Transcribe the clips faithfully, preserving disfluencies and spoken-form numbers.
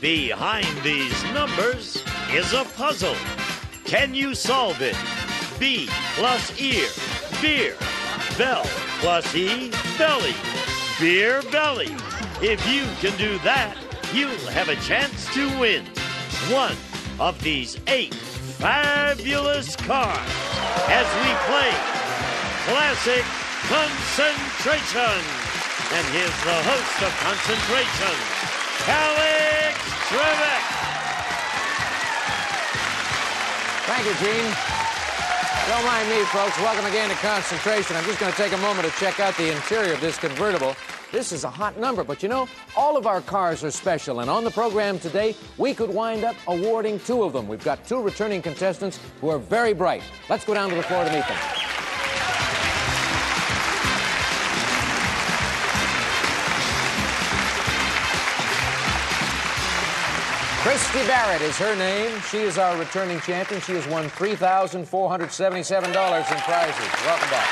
Behind these numbers is a puzzle. Can you solve it? B plus ear, beer. Bell plus E, belly. Beer belly. If you can do that, you'll have a chance to win one of these eight fabulous cards as we play Classic Concentration. And here's the host of Concentration, Alex Trebek. Thank you, Gene. Don't mind me, folks. Welcome again to Concentration. I'm just going to take a moment to check out the interior of this convertible. This is a hot number, but you know, all of our cars are special, and on the program today, we could wind up awarding two of them. We've got two returning contestants who are very bright. Let's go down to the floor to meet them. Christy Barrett is her name. She is our returning champion. She has won three thousand four hundred seventy-seven dollars in prizes. Welcome back.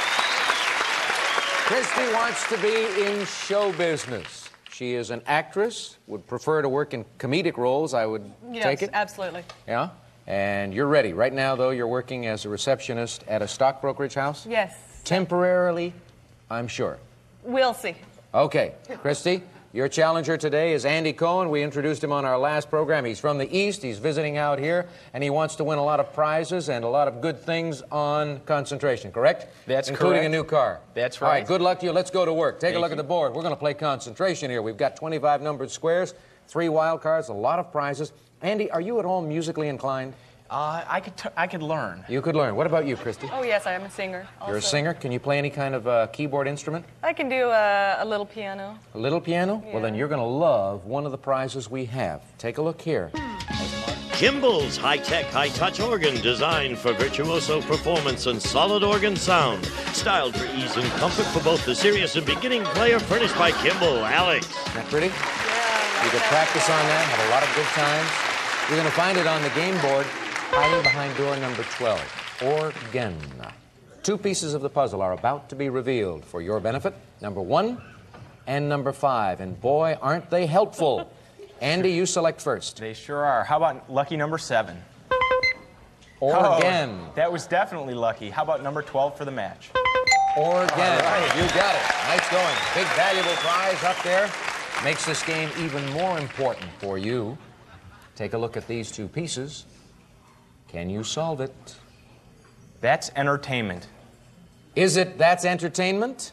Christy wants to be in show business. She is an actress, would prefer to work in comedic roles, I would yes, take it. Absolutely. Yeah? And you're ready. Right now, though, you're working as a receptionist at a stock brokerage house? Yes. Temporarily, I'm sure. We'll see. Okay. Christy, your challenger today is Andy Cohen. We introduced him on our last program. He's from the East. He's visiting out here, and he wants to win a lot of prizes and a lot of good things on Concentration, correct? That's Including correct. a new car. That's right. All right, good luck to you. Let's go to work. Take Thank a look you. at the board. We're going to play Concentration here. We've got twenty-five numbered squares, three wild cards, a lot of prizes. Andy, are you at all musically inclined? Uh, I could t I could learn. You could learn. What about you, Christy? Oh, yes, I am a singer. Also. You're a singer. Can you play any kind of uh, keyboard instrument? I can do a, a little piano. A little piano? Yeah. Well, then you're going to love one of the prizes we have. Take a look here. Kimball's high-tech, high-touch organ designed for virtuoso performance and solid organ sound. Styled for ease and comfort for both the serious and beginning player, furnished by Kimball. Alex. Isn't that pretty? Yeah. You could practice on that, have a lot of good times. You're going to find it on the game board, hiding behind door number twelve. Organ. Two pieces of the puzzle are about to be revealed for your benefit. Number one and number five. And boy, aren't they helpful. Andy, you select first. They sure are. How about lucky number seven? Organ. Oh, that was definitely lucky. How about number twelve for the match? Organ. right. You got it. Nice going. Big valuable prize up there. Makes this game even more important for you. Take a look at these two pieces. Can you solve it? That's entertainment. Is it that's entertainment?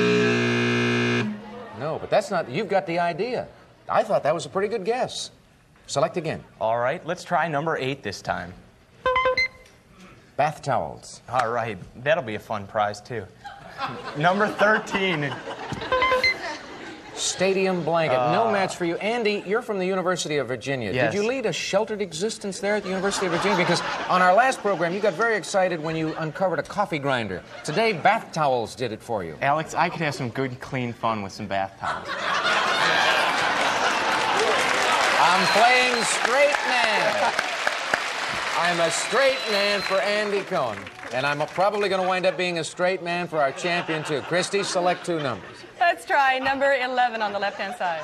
No, but that's not. You've got the idea. I thought that was a pretty good guess. Select again. All right, let's try number eight this time. Bath towels. All right, that'll be a fun prize, too. Number thirteen. Stadium blanket. Uh, no match for you. Andy, you're from the University of Virginia. Yes. Did you lead a sheltered existence there at the University of Virginia? Because on our last program, you got very excited when you uncovered a coffee grinder. Today, bath towels did it for you. Alex, I could have some good, clean fun with some bath towels. I'm playing straight man. I'm a straight man for Andy Cohen. And I'm probably going to wind up being a straight man for our champion, too. Christy, select two numbers. Let's try number eleven on the left-hand side.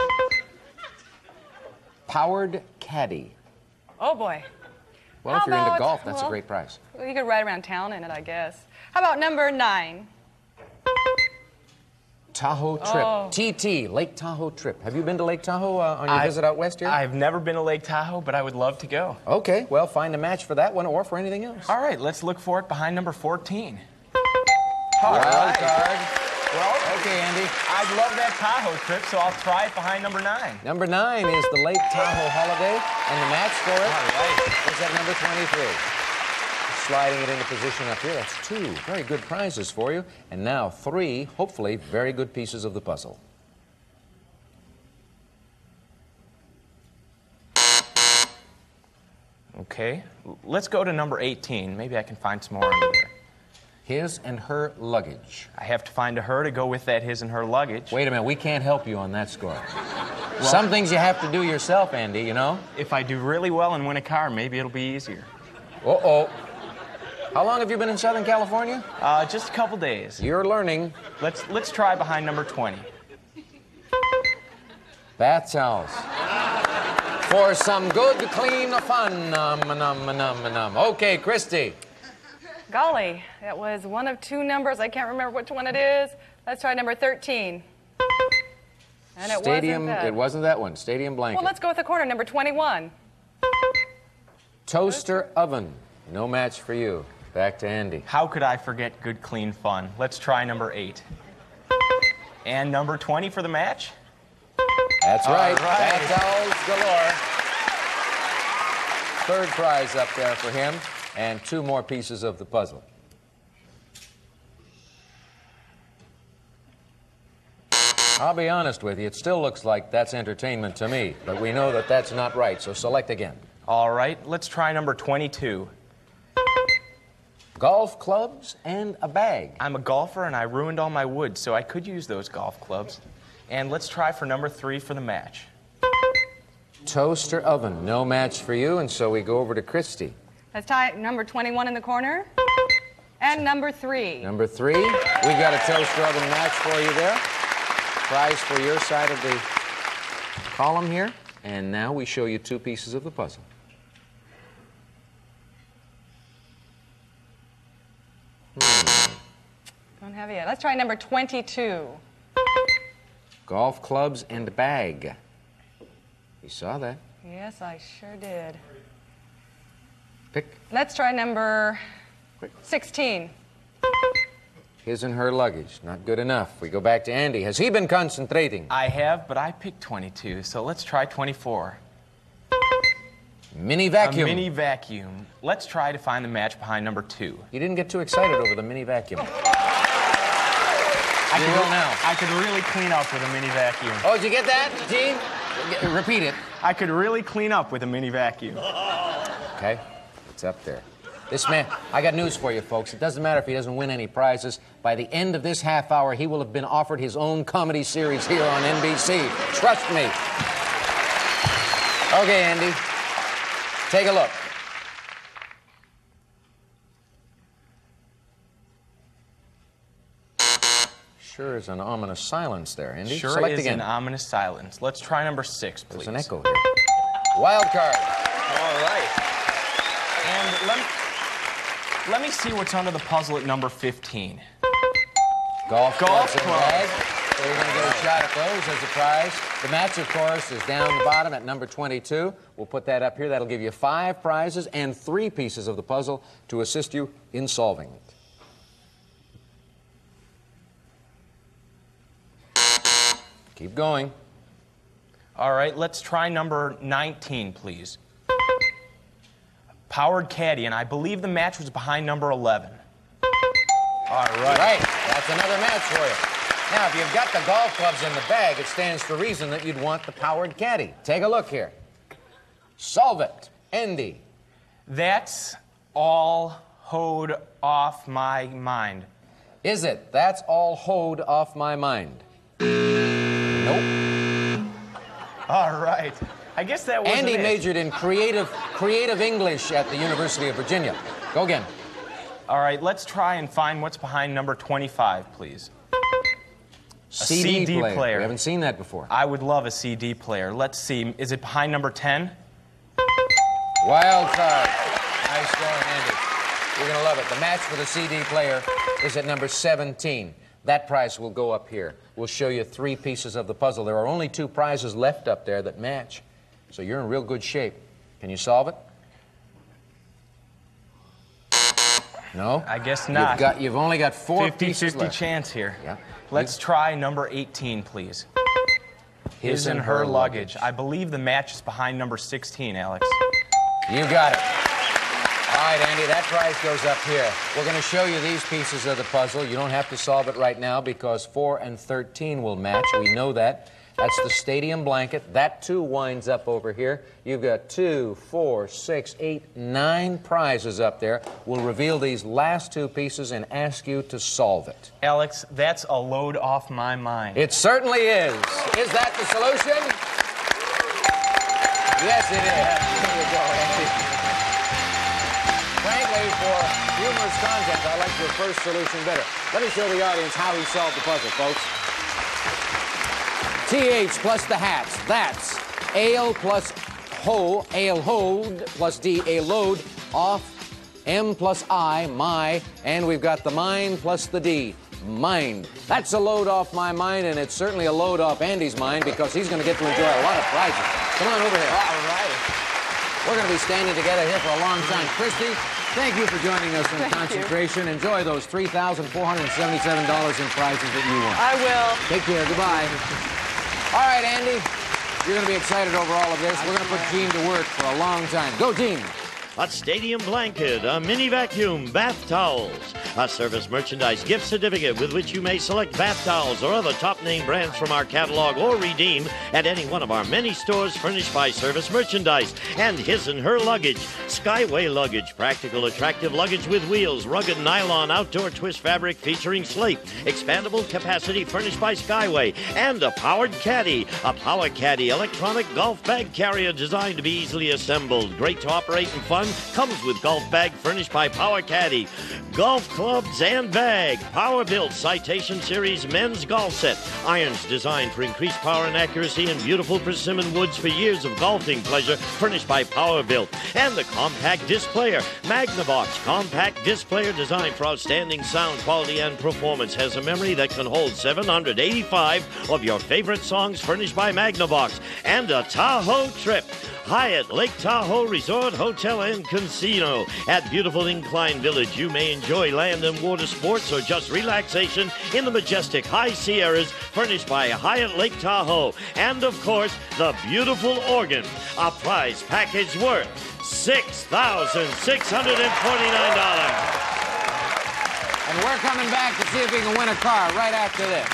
Powered caddy. Oh, boy. Well, How if you're into about- golf, that's well, a great prize. Well, you could ride around town in it, I guess. How about number nine? Tahoe trip. Oh. T T, Lake Tahoe trip. Have you been to Lake Tahoe uh, on your I've- visit out west here? I've never been to Lake Tahoe, but I would love to go. Okay, well, find a match for that one or for anything else. All right, let's look for it behind number fourteen. Wild right. card. Well, Okay, Andy. I'd love that Tahoe trip, so I'll try it behind number nine. Number nine is the Lake Tahoe holiday, and the match for it All right. is at number twenty-three. Sliding it into position up here, that's two very good prizes for you. And now three, hopefully, very good pieces of the puzzle. Okay, l- let's go to number eighteen. Maybe I can find some more under there. His and her luggage. I have to find a her to go with that his and her luggage. Wait a minute, we can't help you on that score. Some things you have to do yourself, Andy, you know? If I do really well and win a car, maybe it'll be easier. Uh-oh. How long have you been in Southern California? Uh, just a couple days. You're learning. Let's let's try behind number twenty. Bath towels. for some good, clean fun. Num, num, num, num. Okay, Christy. Golly, that was one of two numbers. I can't remember which one it is. Let's try number thirteen. And it Stadium, wasn't that. it wasn't that one. Stadium blanket. Well, let's go with the corner, number twenty-one. Toaster oven. No match for you. Back to Andy. How could I forget good, clean fun? Let's try number eight. And number twenty for the match? That's right. All right. That's owls galore. Third prize up there for him, and two more pieces of the puzzle. I'll be honest with you, it still looks like that's entertainment to me, but we know that that's not right, so select again. All right, let's try number twenty-two. Golf clubs and a bag. I'm a golfer and I ruined all my wood, so I could use those golf clubs. And let's try for number three for the match. Toaster oven. No match for you, and so we go over to Christy. Let's try number twenty-one in the corner. And number three. Number three, we got a toaster oven match for you there. Prize for your side of the column here. And now we show you two pieces of the puzzle. Hmm. Don't have it yet. Let's try number twenty-two. Golf clubs and bag. You saw that. Yes, I sure did. Pick Let's try number sixteen. his and her luggage. Not good enough. We go back to Andy. Has he been concentrating? I have, but I picked twenty-two, so let's try twenty-four. Mini vacuum. A mini vacuum. Let's try to find the match behind number two. You didn't get too excited over the mini vacuum. I You could, will now. I could really clean up with a mini vacuum. Oh, did you get that, Gene? G- Repeat it. I could really clean up with a mini vacuum. Okay, it's up there. This man, I got news for you, folks. It doesn't matter if he doesn't win any prizes. By the end of this half hour, he will have been offered his own comedy series here on N B C. Trust me. Okay, Andy, take a look. Sure is an ominous silence there, Andy. Sure Select is again. an ominous silence. Let's try number six, please. There's an echo here. Wild card. All right. And let me, let me see what's under the puzzle at number fifteen. Golf, Golf clubs and clubs. bag. So you're going to get a shot at those as a prize. The match, of course, is down the bottom at number twenty-two. We'll put that up here. That'll give you five prizes and three pieces of the puzzle to assist you in solving it. Keep going. All right, let's try number nineteen, please. Powered caddy, and I believe the match was behind number eleven. All right. Right. That's another match for you. Now, if you've got the golf clubs in the bag, it stands to reason that you'd want the powered caddy. Take a look here. Solve it. Andy. That's all hoed off my mind. Is it? That's all hoed off my mind. Nope. All right. I guess that wasn't Andy it. majored in creative creative English at the University of Virginia. Go again. All right, let's try and find what's behind number twenty-five, please. C D, C D player. player. We haven't seen that before. I would love a C D player. Let's see. Is it behind number ten? Wild card. Nice going, Andy. You're going to love it. The match for the C D player is at number seventeen. That prize will go up here. We'll show you three pieces of the puzzle. There are only two prizes left up there that match. So you're in real good shape. Can you solve it? No? I guess not. You've, got, you've only got four fifty pieces fifty left. chance here. Yeah. Let's try number eighteen, please. His and her luggage. I believe the match is behind number sixteen, Alex. You got it. All right, Andy, that prize goes up here. We're going to show you these pieces of the puzzle. You don't have to solve it right now because four and thirteen will match. We know that. That's the stadium blanket. That, too, winds up over here. You've got two, four, six, eight, nine prizes up there. We'll reveal these last two pieces and ask you to solve it. Alex, that's a load off my mind. It certainly is. Is that the solution? Yes, it is. There you go, Andy. Frankly, for humorous content, I like your first solution better. Let me show the audience how he solved the puzzle, folks. T H plus the hats. That's ale plus ho, ale hold, plus D, a load, off, M plus I, my, and we've got the mind plus the D, mind. That's a load off my mind, and it's certainly a load off Andy's mind because he's going to get to enjoy a lot of prizes. Come on over here. All right. We're going to be standing together here for a long time. Christy, thank you for joining us in Thank Concentration. You. Enjoy those three thousand four hundred seventy-seven dollars in prizes that you won. I will. Take care. Goodbye. All right, Andy. You're going to be excited over all of this. We're going to put Gene to work for a long time. Go, Gene. A stadium blanket, a mini vacuum, bath towels, a service merchandise gift certificate with which you may select bath towels or other top name brands from our catalog or redeem at any one of our many stores furnished by Service Merchandise, and his and her luggage, Skyway luggage, practical, attractive luggage with wheels, rugged nylon outdoor twist fabric featuring slate, expandable capacity furnished by Skyway, and a powered caddy, a power caddy electronic golf bag carrier designed to be easily assembled, great to operate and fun. Comes with golf bag furnished by Power Caddy. Golf clubs and bag. Power Built Citation Series men's golf set. Irons designed for increased power and accuracy and beautiful persimmon woods for years of golfing pleasure furnished by Power Built. And the compact disc player. Magnavox compact disc player designed for outstanding sound quality and performance. Has a memory that can hold seven hundred eighty-five of your favorite songs furnished by Magnavox. And a Tahoe trip. Hyatt Lake Tahoe Resort Hotel and Casino. At beautiful Incline Village, you may enjoy land and water sports or just relaxation in the majestic High Sierras, furnished by Hyatt Lake Tahoe. And, of course, the beautiful organ, a prize package worth six thousand six hundred forty-nine dollars. And we're coming back to see if we can win a car right after this.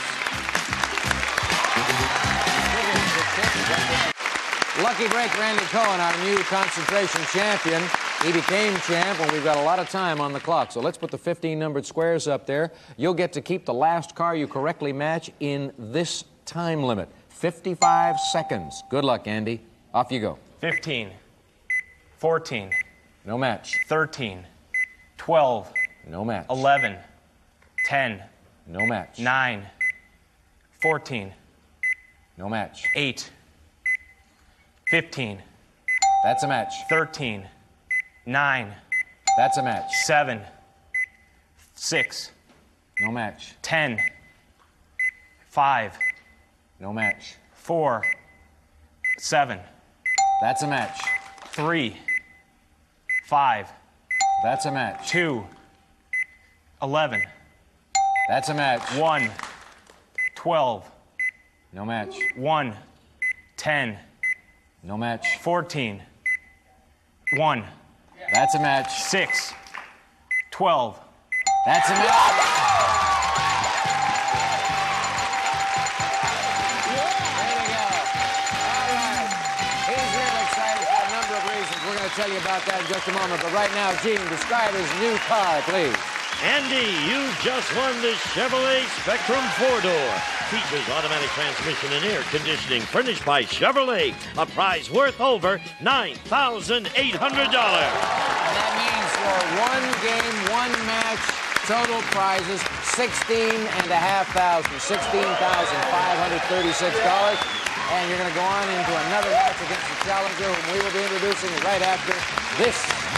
Lucky break, Randy Cohen, our new concentration champion. He became champ when we've got a lot of time on the clock. So let's put the fifteen numbered squares up there. You'll get to keep the last car you correctly match in this time limit. fifty-five seconds. Good luck, Andy. Off you go. fifteen. fourteen. No match. thirteen. twelve. No match. eleven. ten. No match. nine. fourteen. No match. eight. fifteen. That's a match. thirteen. nine. That's a match. seven. six. No match. ten. five. No match. four. seven. That's a match. three. five. That's a match. two. eleven. That's a match. one. twelve. No match. one. ten. No match. fourteen. one. That's a match. six. twelve. That's a match. Way to go. All right. He's really excited for a number of reasons. We're going to tell you about that in just a moment. But right now, Gene, describe his new car, please. Andy, you just won the Chevrolet Spectrum four-door. Features automatic transmission and air conditioning, furnished by Chevrolet. A prize worth over nine thousand eight hundred dollars. And that means for one game, one match, total prizes, sixteen and a half thousand, sixteen thousand five hundred thirty-six dollars. And you're going to go on into another match against the challenger, whom we will be introducing right after this.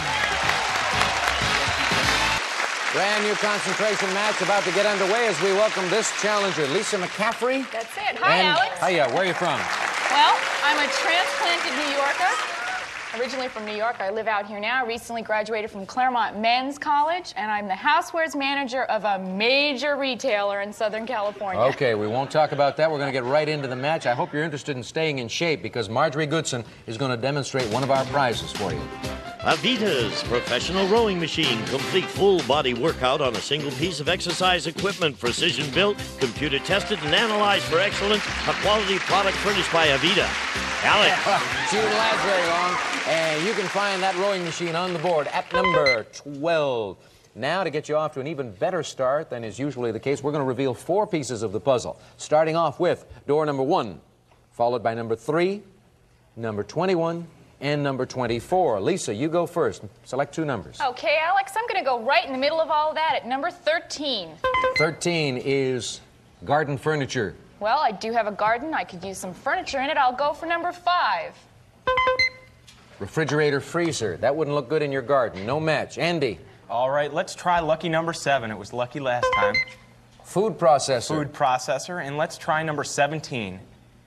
Brand new concentration match about to get underway as we welcome this challenger, Lisa McCaffrey. That's it. Hi, and, Alex. Hiya, where are you from? Well, I'm a transplanted New Yorker. Originally from New York, I live out here now. I recently graduated from Claremont Men's College, and I'm the housewares manager of a major retailer in Southern California. Okay, we won't talk about that. We're going to get right into the match. I hope you're interested in staying in shape because Marjorie Goodson is going to demonstrate one of our prizes for you. Avita's professional rowing machine. Complete full-body workout on a single piece of exercise equipment. Precision-built, computer-tested, and analyzed for excellence. A quality product furnished by Avita. Alex. She wouldn't last very long. And you can find that rowing machine on the board at number twelve. Now, to get you off to an even better start than is usually the case, we're going to reveal four pieces of the puzzle. Starting off with door number one, followed by number three, number twenty-one, and number twenty-four. Lisa, you go first. Select two numbers. Okay, Alex, I'm going to go right in the middle of all of that at number thirteen. thirteen is garden furniture. Well, I do have a garden. I could use some furniture in it. I'll go for number five. refrigerator, freezer. That wouldn't look good in your garden. No match. Andy. All right, let's try lucky number seven. It was lucky last time. Food processor. Food processor. And let's try number seventeen.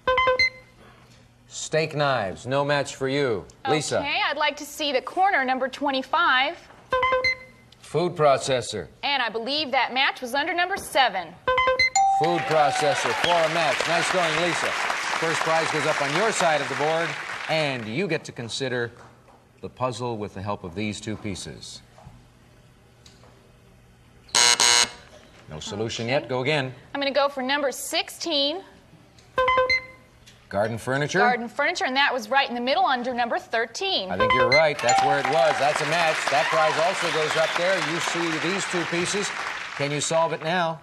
Steak knives. No match for you. Lisa. Okay, I'd like to see the corner, number twenty-five. Food processor. And I believe that match was under number seven. Food processor for a match. Nice going, Lisa. First prize goes up on your side of the board, and you get to consider the puzzle with the help of these two pieces. No solution yet. Go again. I'm going to go for number sixteen. Garden furniture. Garden furniture, and that was right in the middle under number thirteen. I think you're right. That's where it was. That's a match. That prize also goes up there. You see these two pieces. Can you solve it now?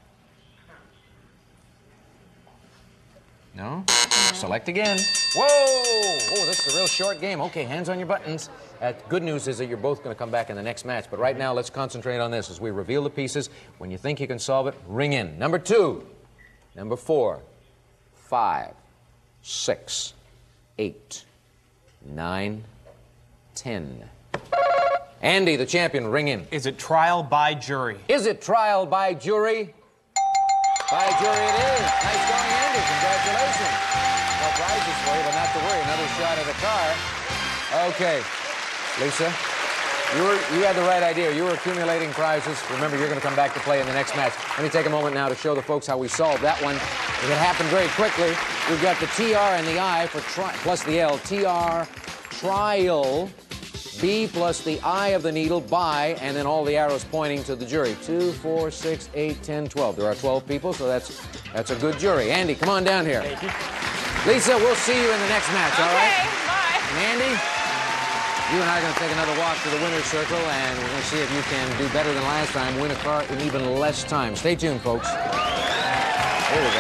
No? Select again. Whoa! Oh, this is a real short game. Okay, hands on your buttons. Uh, good news is that you're both going to come back in the next match. But right now, let's concentrate on this as we reveal the pieces. When you think you can solve it, ring in. Number two, number four, five, six, eight, nine, ten. Andy, the champion, ring in. Is it trial by jury? Is it trial by jury? By jury it is. Nice going, Andy. Congratulations. No prizes for you, but not to worry. Another shot at the car. Okay. Lisa, you, were, you had the right idea. You were accumulating prizes. Remember, you're going to come back to play in the next match. Let me take a moment now to show the folks how we solved that one. It happened very quickly. We've got the T R and the I for tri plus the L. T R, trial. B plus the eye of the needle, by, and then all the arrows pointing to the jury. Two, four, six, eight, ten, twelve. There are twelve people, so that's that's a good jury. Andy, come on down here. Thank you. Lisa, we'll see you in the next match, Okay, all right? bye. And Andy, you and I are going to take another walk to the winner's circle, and we're going to see if you can do better than last time, win a car in even less time. Stay tuned, folks. Here we go.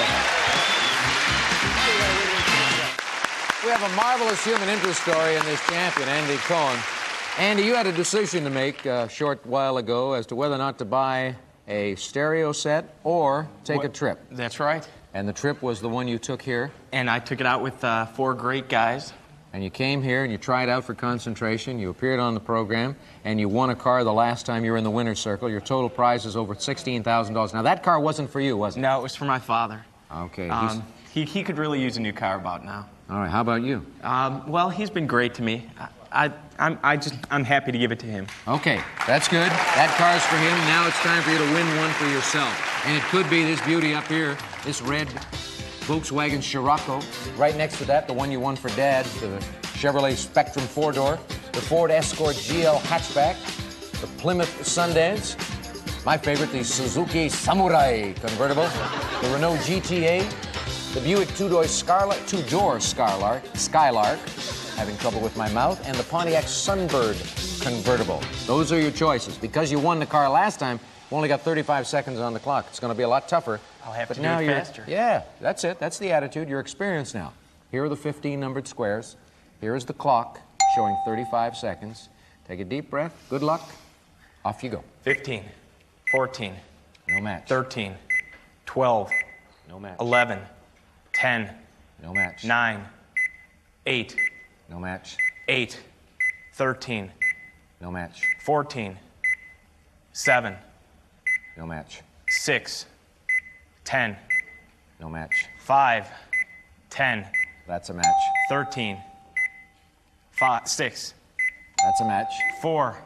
We have a marvelous human interest story in this champion, Andy Cohen. Andy, you had a decision to make a short while ago as to whether or not to buy a stereo set or take What? a trip. That's right. And the trip was the one you took here. And I took it out with uh, four great guys. And you came here and you tried out for concentration. You appeared on the program and you won a car the last time you were in the winner's circle. Your total prize is over sixteen thousand dollars. Now, that car wasn't for you, was it? No, it was for my father. Okay. he's- Um, he, he could really use a new car about now. All right. How about you? Um, well, he's been great to me. I, I, I'm, I just, I'm happy to give it to him. Okay. That's good. That car's for him. Now it's time for you to win one for yourself. And it could be this beauty up here, this red Volkswagen Scirocco. Right next to that, the one you won for Dad, the Chevrolet Spectrum four-door, the Ford Escort G L hatchback, the Plymouth Sundance, my favorite, the Suzuki Samurai convertible, the Renault G T A, the Buick two-door Scarlet, two-door Skylark, Skylark, having trouble with my mouth, and the Pontiac Sunbird convertible. Those are your choices. Because you won the car last time, you only got thirty-five seconds on the clock. It's going to be a lot tougher. I'll have but to now do it you're, faster. Yeah, that's it. That's the attitude. You're experienced now. Here are the fifteen numbered squares. Here is the clock showing thirty-five seconds. Take a deep breath. Good luck. Off you go. fifteen, fourteen, No match. thirteen, twelve, No match. eleven, ten, No match. nine, eight, No match. eight, thirteen, No match. fourteen, seven, No match. six, ten, No match. five, ten, That's a match. thirteen, five, six, That's a match. four,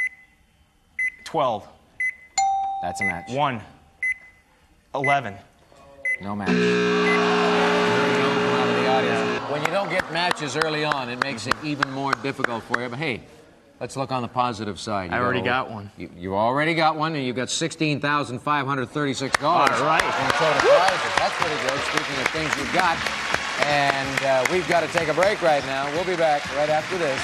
twelve, That's a match. one, eleven. No match. There we go. Come out of the audience. When you don't get matches early on, it makes it even more difficult for you. But hey, let's look on the positive side. You I already a- got one. You, you already got one, and you've got sixteen thousand five hundred thirty-six dollars. All right. In total prizes. That's pretty good, speaking of things you've got. And uh, we've got to take a break right now. We'll be back right after this.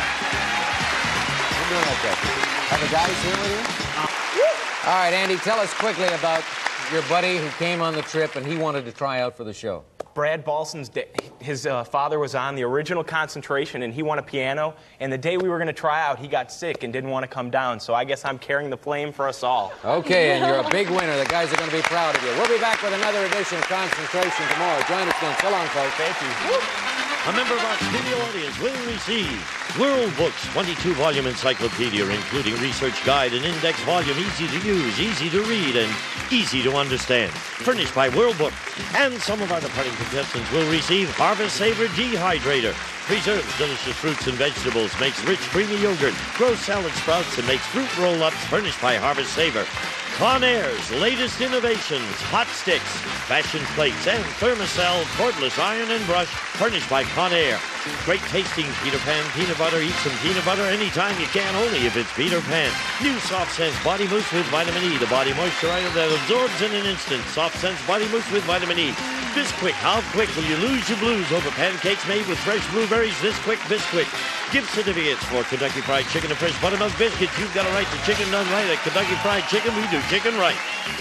We're doing okay. Are the guys here with you? All right, Andy, tell us quickly about your buddy who came on the trip and he wanted to try out for the show. Brad Balson's, da- his uh, father was on the original concentration, and he won a piano. And the day we were going to try out, he got sick and didn't want to come down. So I guess I'm carrying the flame for us all. Okay, and you're a big winner. The guys are going to be proud of you. We'll be back with another edition of Concentration tomorrow. Join us then. So long, folks. Thank you. A member of our studio audience will receive World Books twenty-two volume encyclopedia, including research guide and index volume, easy to use, easy to read, and easy to understand. Furnished by World Book. And some of our departing contestants will receive Harvest Savor Dehydrator. Preserves delicious fruits and vegetables, makes rich creamy yogurt, grows salad sprouts, and makes fruit roll-ups, furnished by Harvest Savor. Conair's latest innovations, hot sticks, fashion plates, and Thermacell cordless iron and brush, furnished by Conair. Great tasting Peter Pan peanut butter. Eat some peanut butter anytime you can, only if it's Peter Pan. New Soft Sense Body Mousse with Vitamin E, the body moisturizer that absorbs in an instant. Soft Sense Body Mousse with Vitamin E. Bisquick, how quick will you lose your blues over pancakes made with fresh blueberries? This quick Bisquick. Gift certificates for Kentucky Fried Chicken and fresh buttermilk biscuits. You've got a right to chicken done right at Kentucky Fried Chicken. We do chicken right.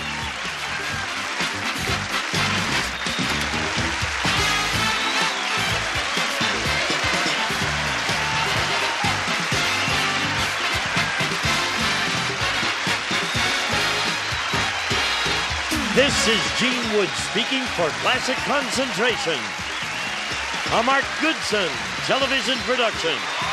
This is Gene Wood speaking for Classic Concentration, a Mark Goodson television production.